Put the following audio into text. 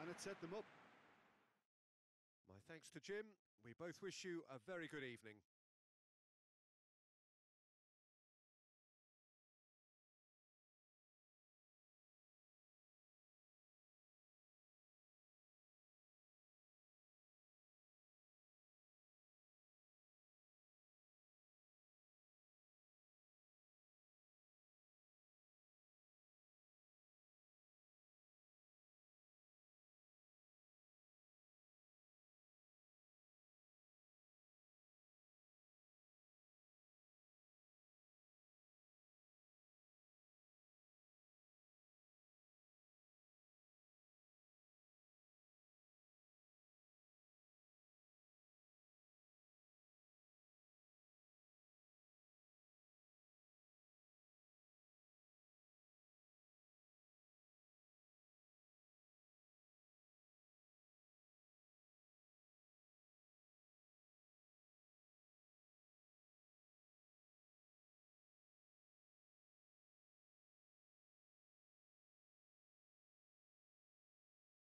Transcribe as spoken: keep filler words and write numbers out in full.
and it set them up. My thanks to Jim. We both wish you a very good evening.